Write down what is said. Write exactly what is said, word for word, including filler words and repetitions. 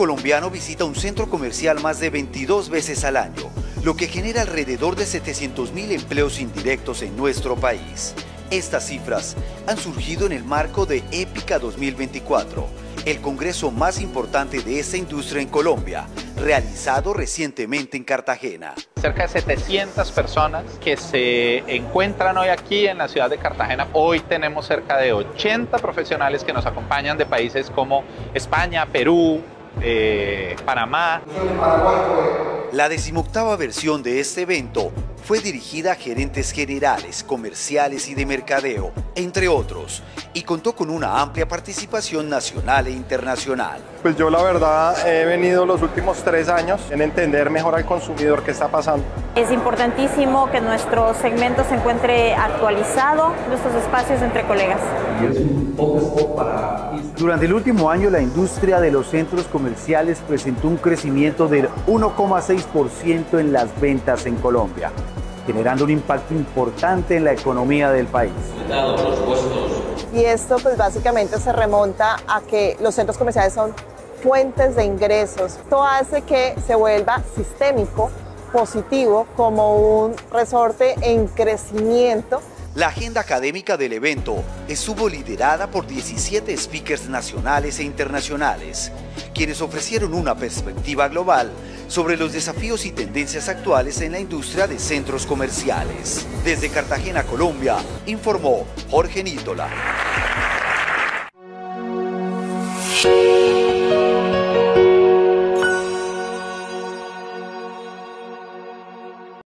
colombiano visita un centro comercial más de veintidós veces al año, lo que genera alrededor de setecientos mil empleos indirectos en nuestro país. Estas cifras han surgido en el marco de Épica dos mil veinticuatro, el congreso más importante de esta industria en Colombia, realizado recientemente en Cartagena. Cerca de setecientas personas que se encuentran hoy aquí en la ciudad de Cartagena. Hoy tenemos cerca de ochenta profesionales que nos acompañan de países como España, Perú, eh, Panamá. La decimoctava versión de este evento fue dirigida a gerentes generales, comerciales y de mercadeo, entre otros, y contó con una amplia participación nacional e internacional. Pues yo la verdad he venido los últimos tres años en entender mejor al consumidor qué está pasando. Es importantísimo que nuestro segmento se encuentre actualizado, nuestros espacios entre colegas. Durante el último año, la industria de los centros comerciales presentó un crecimiento del uno coma seis por ciento en las ventas en Colombia, generando un impacto importante en la economía del país. Y esto pues básicamente se remonta a que los centros comerciales son fuentes de ingresos. Esto hace que se vuelva sistémico, positivo, como un resorte en crecimiento. La agenda académica del evento estuvo liderada por diecisiete speakers nacionales e internacionales, quienes ofrecieron una perspectiva global sobre los desafíos y tendencias actuales en la industria de centros comerciales. Desde Cartagena, Colombia, informó Jorge Nítola.